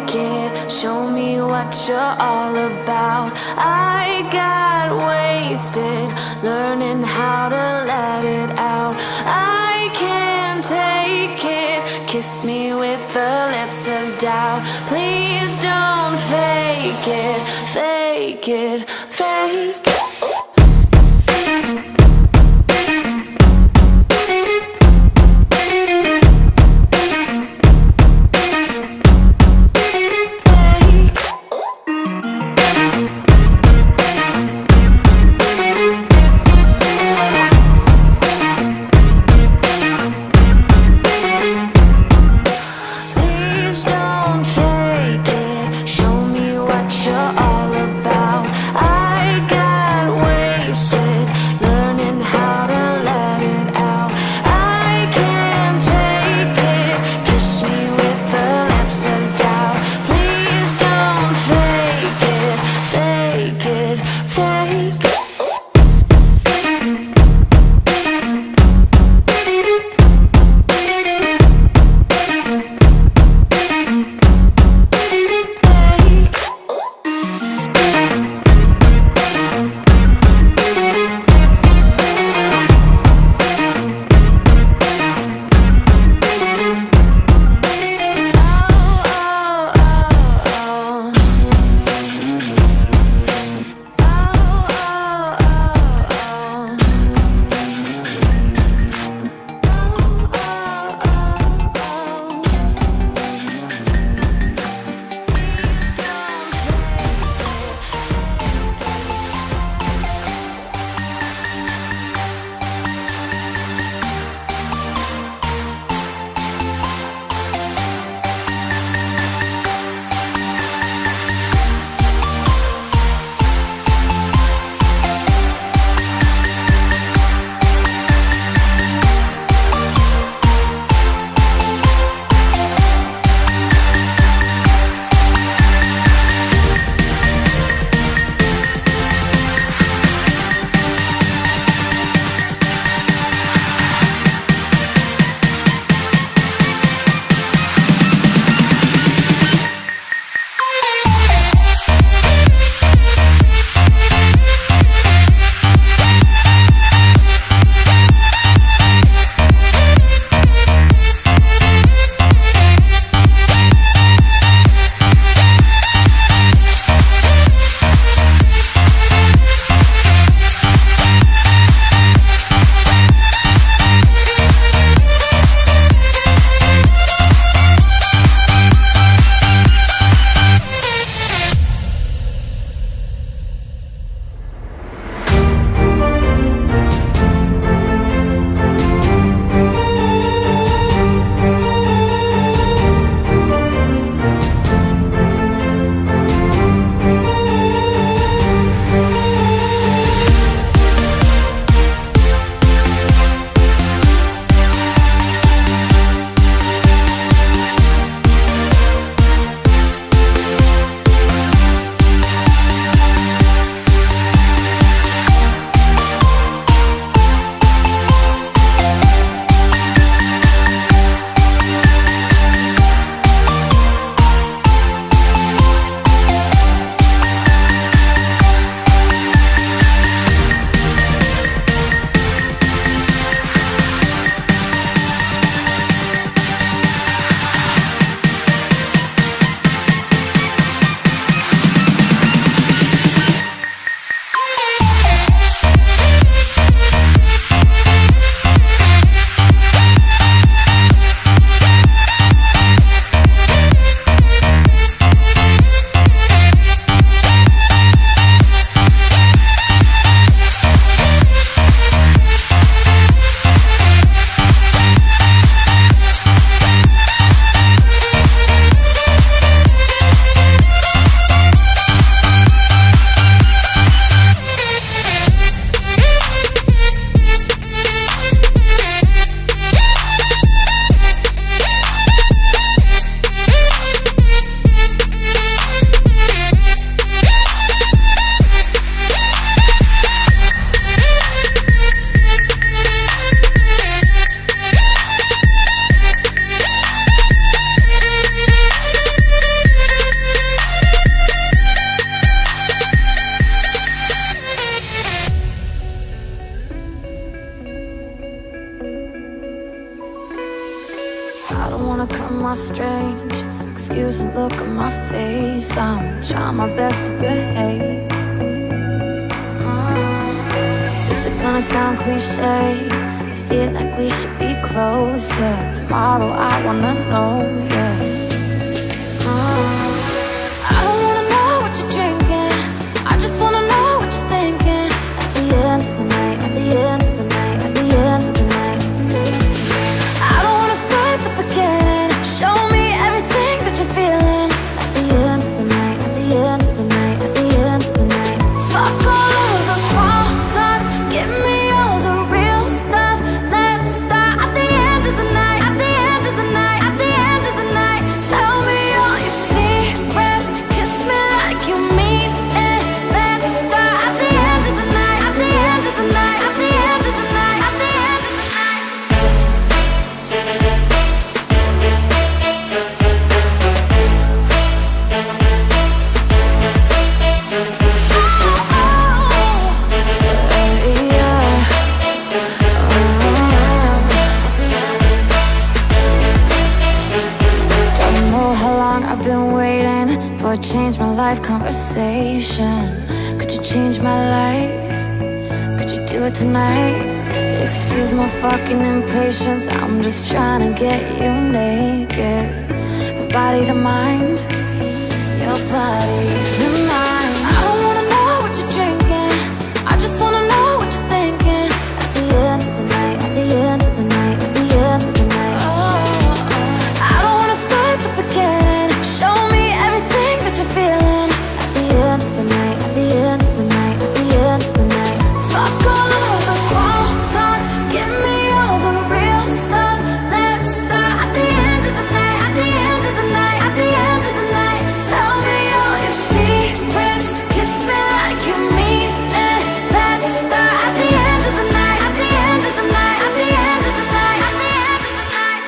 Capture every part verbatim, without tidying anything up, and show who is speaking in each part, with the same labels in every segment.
Speaker 1: fake it, show me what you're all about. I got wasted, learning how to let it out. I can't take it, kiss me with the lips of doubt. Please don't fake it, fake it, fake it. You're all about. I I don't wanna come off strange. Excuse the look on my face. I'm trying my best to behave. mm. Is it gonna sound cliche? I feel like we should be closer. Tomorrow I wanna know, yeah. mm. I don't wanna know what you're drinking. I just wanna know what you're thinking. At the end of the night, at the end of the night, at the end of the night. I don't wanna start the beginning. Show me everything that you're feeling. At the end of the night, at the end of the night, at the end of the night. Fuck all of the small talk. Give me all the real stuff. Let's start at the end of the night, at the end of the night, at the end of the night. Tell me all your secrets. Kiss me like you mean it. Let's start at the end of the night, at the end of the night, at the end of the night, at the end of the night. Don't know how long I've been waiting for a change my life conversation. Could you change my life? Could you do it tonight? Excuse my fucking impatience. I'm just trying to get you naked. From body to mind, your body to mine. I don't wanna know what you're drinking. I just wanna know what you're thinking. At the end of the night, at the end of the night, at the end of the night. oh, I don't wanna start the beginning. Show me everything that you're feeling. At the end of the night, at the end of the night, at the end of the night. Fuck all of the small talk. Give me all the real stuff. Let's start at the end of the night, at the end of the night, at the end of the night. Tell me all your secrets. Kiss me like you mean it. Let's start at the end of the night, at the end of the night, at the end of the night, at the end of the night.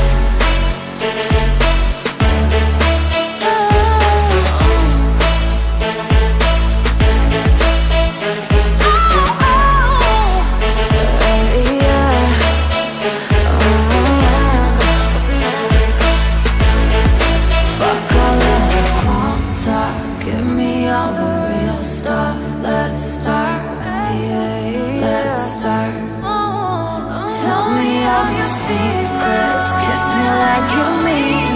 Speaker 1: Fuck all of the small talk. Give me all the real stuff. Let's start, yeah, let's start. Tell me all your secrets. Kiss me like you mean